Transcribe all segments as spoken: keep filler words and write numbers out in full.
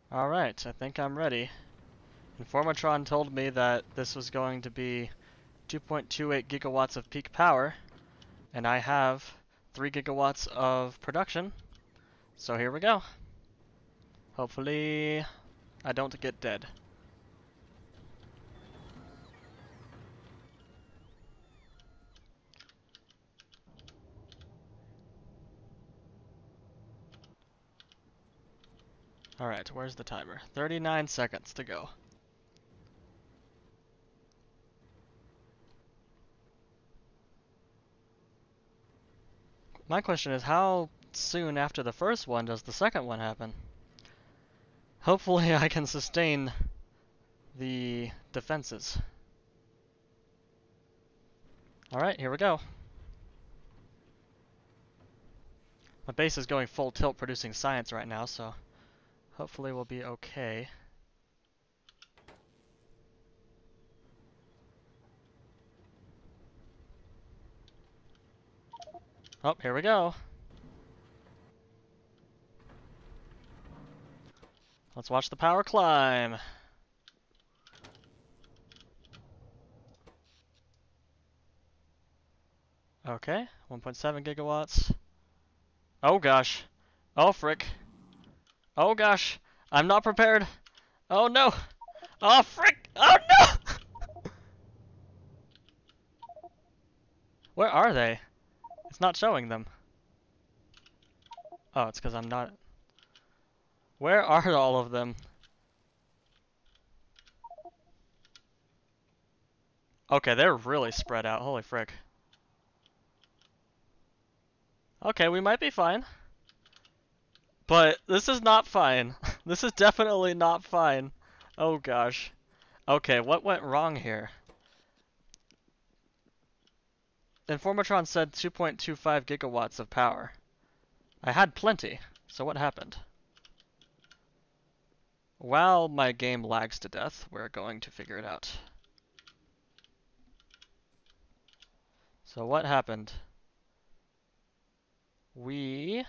Alright, I think I'm ready. Informatron told me that this was going to be two point two eight gigawatts of peak power, and I have three gigawatts of production, so here we go. Hopefully I don't get dead. Alright, where's the timer? thirty-nine seconds to go. My question is, how soon after the first one does the second one happen? Hopefully I can sustain the defenses. Alright, here we go. My base is going full tilt producing science right now, so hopefully we'll be okay. Oh, here we go. Let's watch the power climb. Okay, one point seven gigawatts. Oh gosh. Oh frick. Oh gosh. I'm not prepared. Oh no. Oh frick. Oh no! Where are they? It's not showing them. Oh, it's because I'm not... Where are all of them? Okay, they're really spread out. Holy frick. Okay, we might be fine. But this is not fine. This is definitely not fine. Oh gosh. Okay, what went wrong here? Informatron said two point two five gigawatts of power. I had plenty, so what happened? While my game lags to death, we're going to figure it out. So what happened? We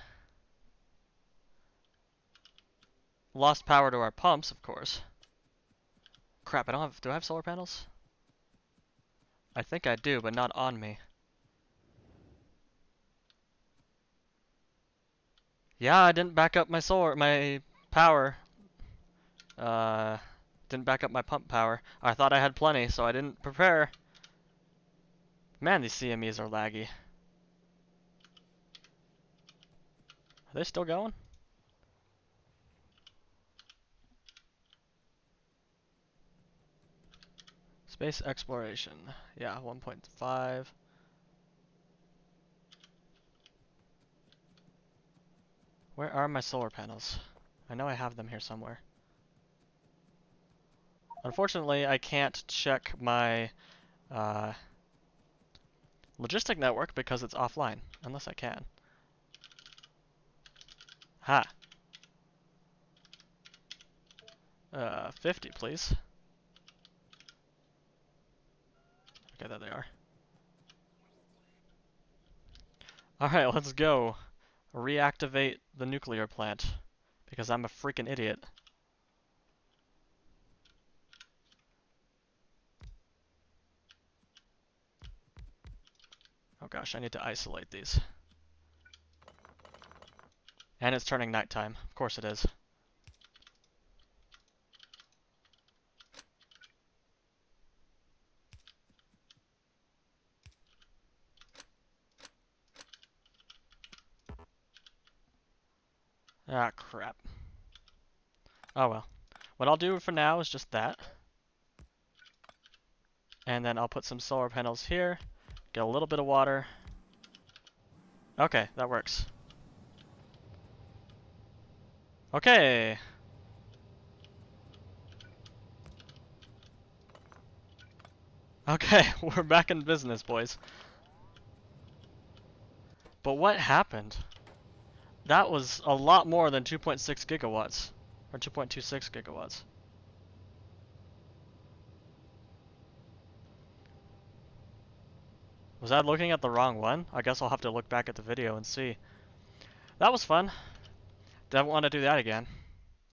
lost power to our pumps, of course. Crap, I don't have... Do I have solar panels? I think I do, but not on me. Yeah, I didn't back up my solar... my power. Uh, didn't back up my pump power. I thought I had plenty, so I didn't prepare. Man, these C M Es are laggy. Are they still going? Space exploration. Yeah, one point five. Where are my solar panels? I know I have them here somewhere. Unfortunately, I can't check my uh, logistic network because it's offline, unless I can. Ha! Uh, fifty, please. Okay, there they are. Alright, let's go. Reactivate the nuclear plant. Because I'm a freaking idiot. Oh gosh, I need to isolate these. And it's turning nighttime. Of course it is. Ah, crap. Oh well. What I'll do for now is just that. And then I'll put some solar panels here. Get a little bit of water. Okay, that works. Okay. Okay, we're back in business, boys. But what happened? That was a lot more than two point six gigawatts. Or two point two six gigawatts. Was I looking at the wrong one? I guess I'll have to look back at the video and see. That was fun. Don't want to do that again.